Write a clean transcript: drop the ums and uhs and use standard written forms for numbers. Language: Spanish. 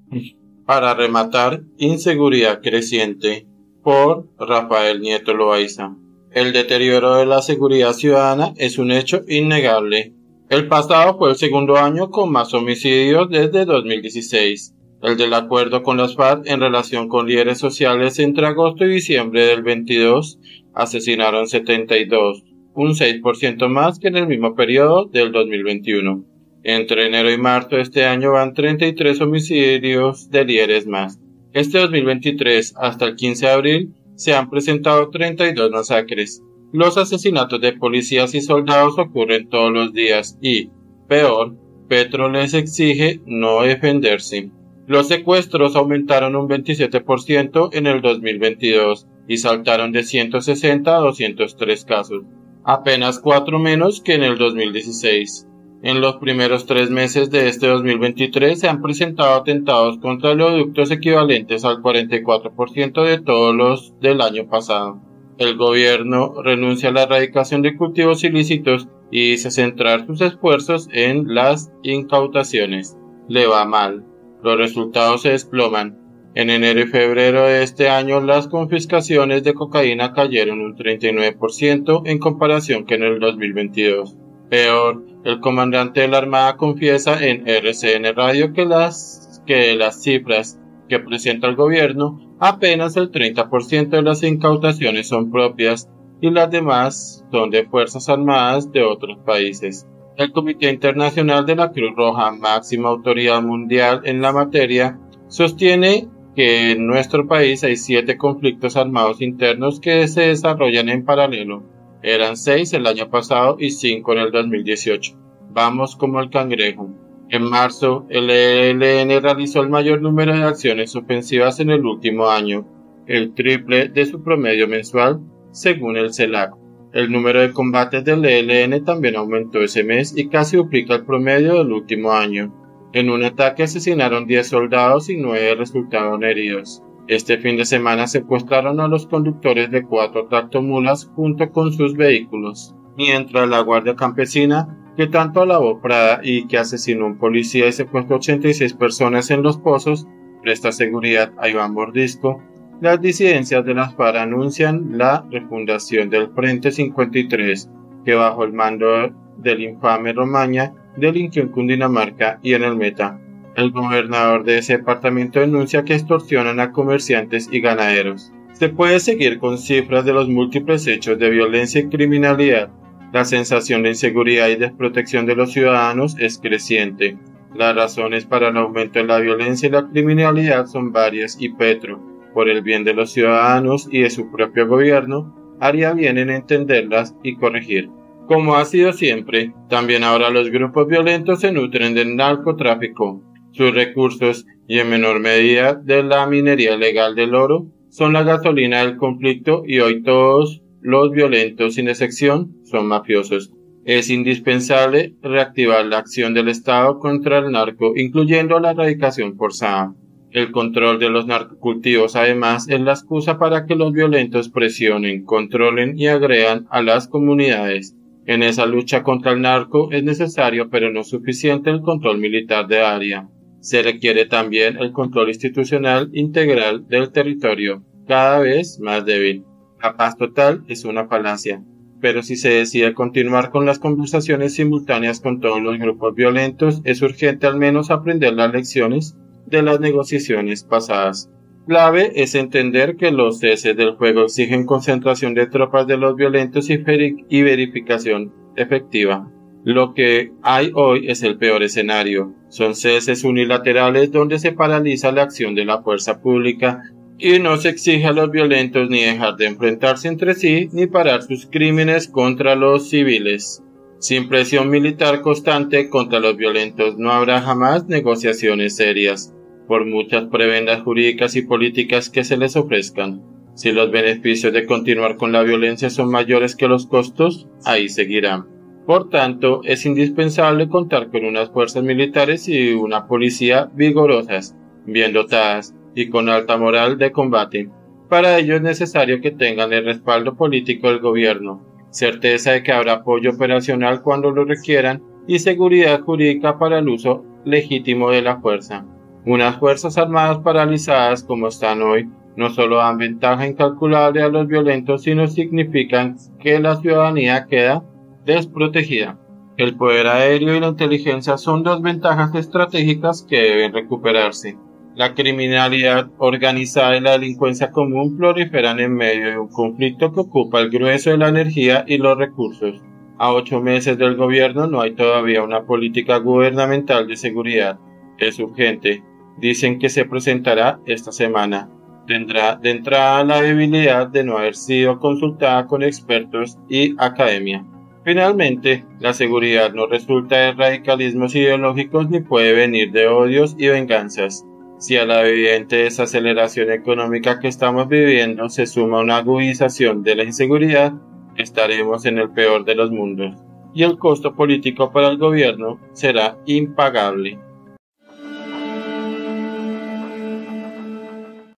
Para rematar, inseguridad creciente, por Rafael Nieto Loaiza. El deterioro de la seguridad ciudadana es un hecho innegable. El pasado fue el segundo año con más homicidios desde 2016. El del acuerdo con las FARC en relación con líderes sociales entre agosto y diciembre del 22 asesinaron 72, un 6% más que en el mismo periodo del 2021. Entre enero y marzo de este año van 33 homicidios de líderes más. Este 2023 hasta el 15 de abril se han presentado 32 masacres. Los asesinatos de policías y soldados ocurren todos los días y, peor, Petro les exige no defenderse. Los secuestros aumentaron un 27% en el 2022 y saltaron de 160 a 203 casos, apenas 4 menos que en el 2016. En los primeros 3 meses de este 2023 se han presentado atentados contra oleoductos equivalentes al 44% de todos los del año pasado. El gobierno renuncia a la erradicación de cultivos ilícitos y dice centrar sus esfuerzos en las incautaciones. Le va mal. Los resultados se desploman. En enero y febrero de este año las confiscaciones de cocaína cayeron un 39% en comparación que en el 2022. Peor, el comandante de la Armada confiesa en RCN Radio que de las cifras que presenta el gobierno, apenas el 30% de las incautaciones son propias y las demás son de Fuerzas Armadas de otros países. El Comité Internacional de la Cruz Roja, máxima autoridad mundial en la materia, sostiene que en nuestro país hay 7 conflictos armados internos que se desarrollan en paralelo. Eran 6 el año pasado y 5 en el 2018. Vamos como el cangrejo. En marzo, el ELN realizó el mayor número de acciones ofensivas en el último año, el triple de su promedio mensual, según el CELAC. El número de combates del ELN también aumentó ese mes y casi duplica el promedio del último año. En un ataque asesinaron 10 soldados y 9 resultaron heridos. Este fin de semana secuestraron a los conductores de 4 tractomulas junto con sus vehículos, mientras la Guardia Campesina, que tanto alabó Prada y que asesinó a un policía y secuestró 86 personas en Los Pozos, presta seguridad a Iván Mordisco. Las disidencias de las FARC anuncian la refundación del Frente 53, que bajo el mando del infame Romaña delinquió en Cundinamarca y en el Meta. El gobernador de ese departamento denuncia que extorsionan a comerciantes y ganaderos. Se puede seguir con cifras de los múltiples hechos de violencia y criminalidad. La sensación de inseguridad y desprotección de los ciudadanos es creciente. Las razones para el aumento de la violencia y la criminalidad son varias y Petro, por el bien de los ciudadanos y de su propio gobierno, haría bien en entenderlas y corregir. Como ha sido siempre, también ahora los grupos violentos se nutren del narcotráfico. Sus recursos, y en menor medida de la minería ilegal del oro, son la gasolina del conflicto y hoy todos los violentos, sin excepción, son mafiosos. Es indispensable reactivar la acción del Estado contra el narco, incluyendo la erradicación forzada. El control de los narcocultivos, además, es la excusa para que los violentos presionen, controlen y agredan a las comunidades. En esa lucha contra el narco es necesario, pero no suficiente, el control militar de área. Se requiere también el control institucional integral del territorio, cada vez más débil. La paz total es una falacia, pero si se decide continuar con las conversaciones simultáneas con todos los grupos violentos, es urgente al menos aprender las lecciones de las negociaciones pasadas. Clave es entender que los ceses del fuego exigen concentración de tropas de los violentos y verificación efectiva. Lo que hay hoy es el peor escenario. Son ceses unilaterales donde se paraliza la acción de la fuerza pública y no se exige a los violentos ni dejar de enfrentarse entre sí ni parar sus crímenes contra los civiles. Sin presión militar constante contra los violentos no habrá jamás negociaciones serias, por muchas prebendas jurídicas y políticas que se les ofrezcan. Si los beneficios de continuar con la violencia son mayores que los costos, ahí seguirán. Por tanto, es indispensable contar con unas fuerzas militares y una policía vigorosas, bien dotadas y con alta moral de combate. Para ello es necesario que tengan el respaldo político del gobierno, certeza de que habrá apoyo operacional cuando lo requieran y seguridad jurídica para el uso legítimo de la fuerza. Unas fuerzas armadas paralizadas como están hoy no solo dan ventaja incalculable a los violentos, sino significan que la ciudadanía queda desprotegida. El poder aéreo y la inteligencia son dos ventajas estratégicas que deben recuperarse. La criminalidad organizada y la delincuencia común proliferan en medio de un conflicto que ocupa el grueso de la energía y los recursos. A 8 meses del gobierno no hay todavía una política gubernamental de seguridad. Es urgente. Dicen que se presentará esta semana. Tendrá de entrada la debilidad de no haber sido consultada con expertos y academia. Finalmente, la seguridad no resulta de radicalismos ideológicos ni puede venir de odios y venganzas. Si a la evidente desaceleración económica que estamos viviendo se suma una agudización de la inseguridad, estaremos en el peor de los mundos, y el costo político para el gobierno será impagable.